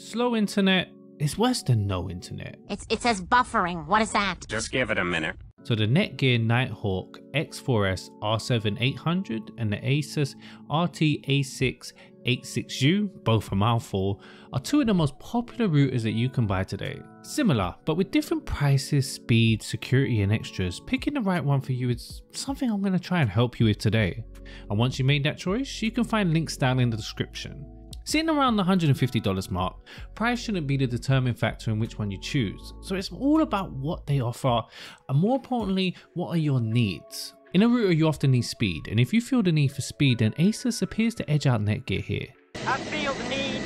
Slow internet is worse than no internet. It says buffering. What is that? Just give it a minute. So the Netgear Nighthawk X4S R7800 and the Asus RT-AC86U, both a mouthful, are two of the most popular routers that you can buy today. Similar, but with different prices, speed, security and extras. Picking the right one for you is something I'm going to try and help you with today. And once you made that choice, you can find links down in the description. Sitting around the $150 mark, price shouldn't be the determining factor in which one you choose. So it's all about what they offer, and more importantly, what are your needs. In a router you often need speed, and if you feel the need for speed, then Asus appears to edge out Netgear here. I feel the need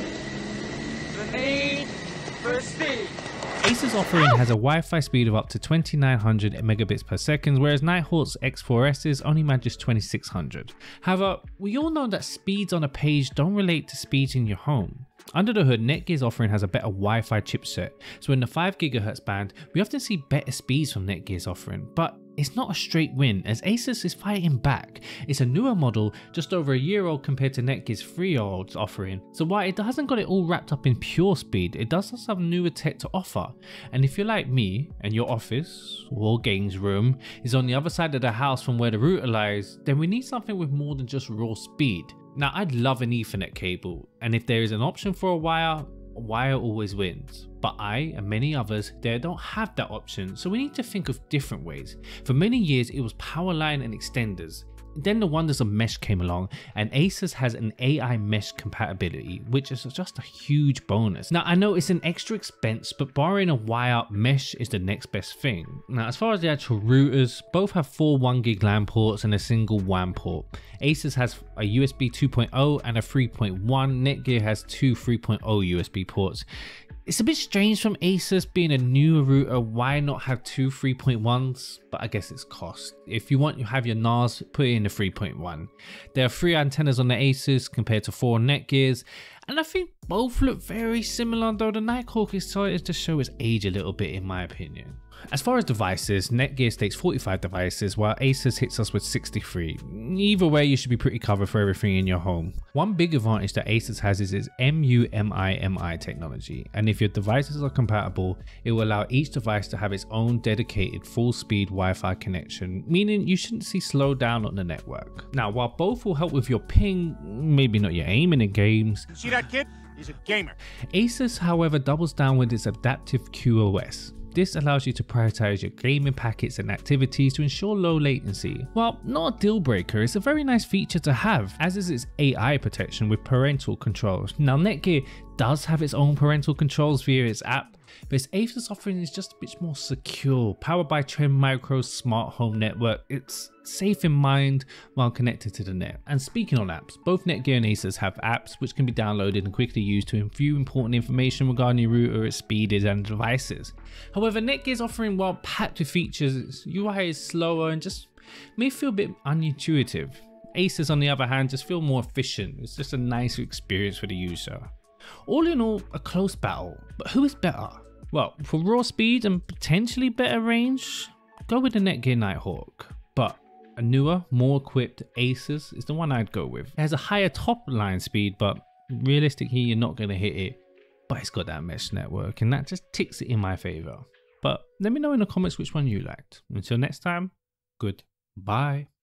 for speed. Asus offering has a Wi-Fi speed of up to 2900 megabits per second, whereas Nighthawk's X4S's only manages 2600. However, we all know that speeds on a page don't relate to speeds in your home. Under the hood, Netgear's offering has a better Wi-Fi chipset, so in the 5 GHz band, we often see better speeds from Netgear's offering, but it's not a straight win as Asus is fighting back. It's a newer model, just over a year old compared to Netgear's 3-year-old offering, so while it hasn't got it all wrapped up in pure speed, it does have some newer tech to offer. And if you're like me and your office or games room is on the other side of the house from where the router lies, then we need something with more than just raw speed. Now I'd love an Ethernet cable, and if there is an option for a wire always wins. But I and many others there don't have that option, so we need to think of different ways. For many years it was power line and extenders. Then the wonders of mesh came along, and Asus has an AI mesh compatibility, which is just a huge bonus. Now I know it's an extra expense, but barring a wire, mesh is the next best thing. Now as far as the actual routers, both have 4 1GB LAN ports and a single WAN port. Asus has a USB 2.0 and a 3.1, Netgear has 2 3.0 USB ports. It's a bit strange from Asus being a newer router, why not have 2 3.1s? But I guess it's cost. If you want to have your NAS, put it in the 3.1. There are 3 antennas on the Asus compared to 4 Netgears, and I think both look very similar, though the Nighthawk is starting to show its age a little bit in my opinion. As far as devices, Netgear states 45 devices while Asus hits us with 63. Either way, you should be pretty covered for everything in your home. One big advantage that Asus has is its MU-MI technology, and if your devices are compatible, it will allow each device to have its own dedicated full-speed Wi-Fi connection, meaning you shouldn't see slowdown on the network. Now, while both will help with your ping, maybe not your aiming in games. See that kid? He's a gamer. Asus, however, doubles down with its adaptive QoS. This allows you to prioritize your gaming packets and activities to ensure low latency. While not a deal breaker, it's a very nice feature to have, as is its AI protection with parental controls. Now Netgear does have its own parental controls via its app, but its Asus offering is just a bit more secure, powered by Trend Micro's smart home network. It's safe in mind while connected to the net. And speaking on apps, both Netgear and Asus have apps which can be downloaded and quickly used to view important information regarding your router, its speed and devices. However, Netgear's offering, while packed with features, its UI is slower and just may feel a bit unintuitive. Asus on the other hand just feel more efficient. It's just a nicer experience for the user. All in all, a close battle, but who is better? Well, for raw speed and potentially better range, go with the Netgear Nighthawk, but a newer, more equipped Asus is the one I'd go with. It has a higher top line speed, but realistically you're not going to hit it, but it's got that mesh network and that just ticks it in my favor. But let me know in the comments which one you liked. Until next time, goodbye.